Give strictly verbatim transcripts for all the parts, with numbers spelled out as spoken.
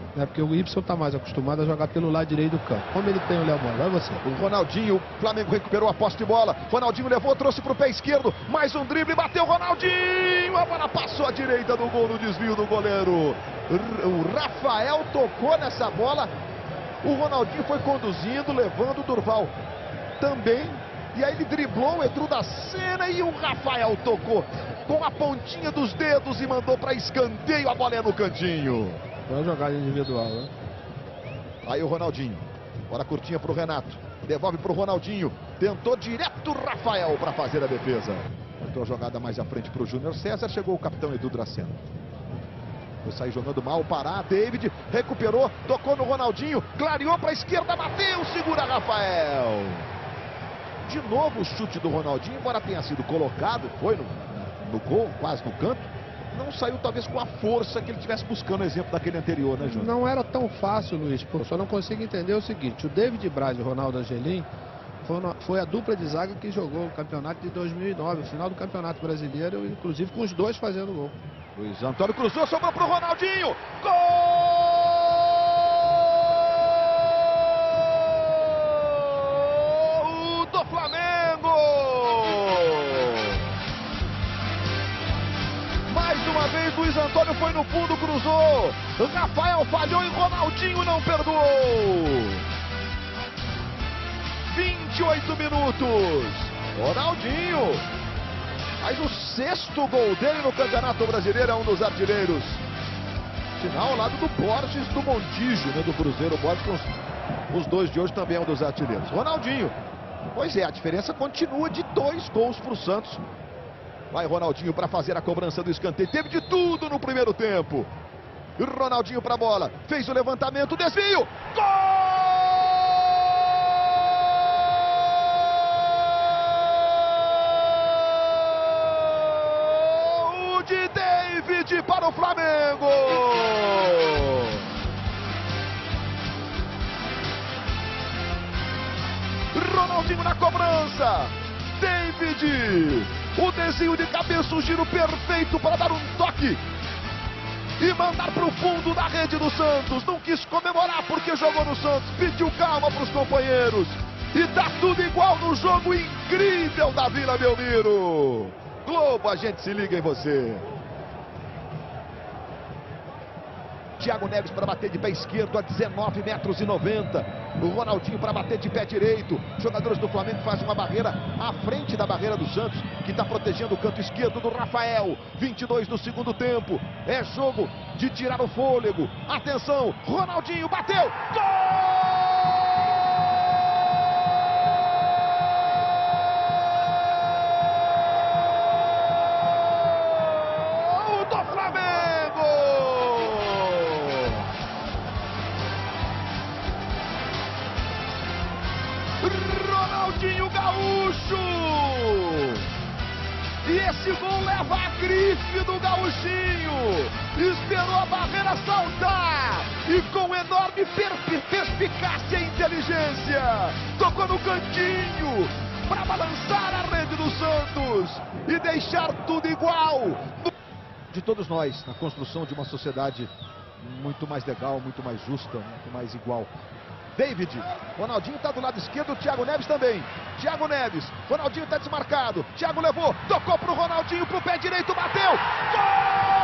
É porque o Y tá mais acostumado a jogar pelo lado direito do campo. Como ele tem o Léo Moura? Vai você. O Ronaldinho, o Flamengo recuperou a posse de bola. Ronaldinho levou, trouxe pro pé esquerdo. Mais um drible, bateu Ronaldinho. A bola passou à direita do gol no desvio do goleiro. O Rafael tocou nessa bola. O Ronaldinho foi conduzindo, levando o Durval também. E aí ele driblou o Edu da Sena e o Rafael tocou com a pontinha dos dedos e mandou para escanteio. A bola é no cantinho. É uma jogada individual, né? Aí o Ronaldinho. Bola curtinha pro Renato. Devolve pro Ronaldinho. Tentou direto o Rafael para fazer a defesa. Tentou a jogada mais à frente pro Júnior César. Chegou o capitão Edu Dracena. Foi sair jogando mal, parar. David recuperou, tocou no Ronaldinho. Clareou para a esquerda, bateu, segura Rafael. De novo o chute do Ronaldinho, embora tenha sido colocado, foi no, no gol, quase no canto. Não saiu talvez com a força que ele estivesse buscando, o exemplo daquele anterior, né, Júnior? Não era tão fácil, Luiz. Pô, só não consigo entender o seguinte: o David Braz e o Ronaldo Angelim foi, no, foi a dupla de zaga que jogou o campeonato de dois mil e nove, o final do Campeonato Brasileiro, inclusive com os dois fazendo gol. Luiz Antônio cruzou, sobrou pro Ronaldinho. Gol do Flamengo! Mais uma vez Luiz Antônio foi no fundo, cruzou. Rafael falhou e Ronaldinho não perdoou. vinte e oito minutos. Ronaldinho. Mas o sexto gol dele no Campeonato Brasileiro, é um dos artilheiros. Final ao lado do Borges, do Montijo, né, do Cruzeiro. O Borges, com os, os dois de hoje, também é um dos artilheiros. Ronaldinho. Pois é, a diferença continua de dois gols para o Santos. Vai Ronaldinho para fazer a cobrança do escanteio. Teve de tudo no primeiro tempo. Ronaldinho para a bola. Fez o levantamento, desvio. Gol! De David para o Flamengo. Ronaldinho na cobrança. David. O desvio de cabeça, o giro perfeito para dar um toque e mandar para o fundo da rede do Santos. Não quis comemorar porque jogou no Santos. Pediu calma para os companheiros. E tá tudo igual no jogo incrível da Vila Belmiro. Globo, a gente se liga em você. Thiago Neves para bater de pé esquerdo a dezenove metros e noventa. O Ronaldinho para bater de pé direito. Jogadores do Flamengo fazem uma barreira à frente da barreira do Santos, que está protegendo o canto esquerdo do Rafael. vinte e dois do segundo tempo. É jogo de tirar o fôlego. Atenção, Ronaldinho bateu. Gol! Ronaldinho Gaúcho! E esse gol leva a grife do Gaúchinho! Esperou a barreira saltar! E com enorme perspicácia e inteligência, tocou no cantinho para balançar a rede do Santos e deixar tudo igual! De todos nós, na construção de uma sociedade muito mais legal, muito mais justa, muito mais igual. David, Ronaldinho está do lado esquerdo, Thiago Neves também. Thiago Neves, Ronaldinho está desmarcado. Thiago levou, tocou pro Ronaldinho, pro pé direito, bateu. Gol!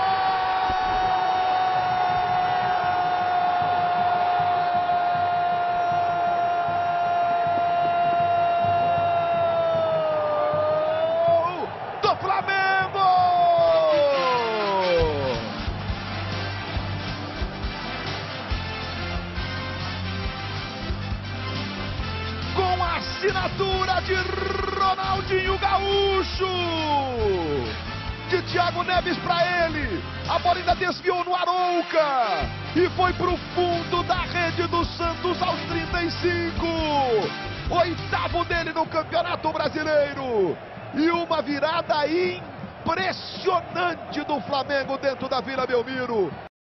Do Flamengo! Assinatura de Ronaldinho Gaúcho, de Thiago Neves para ele, a bola ainda desviou no Arouca e foi pro fundo da rede do Santos aos trinta e cinco, oitavo dele no Campeonato Brasileiro, e uma virada impressionante do Flamengo dentro da Vila Belmiro.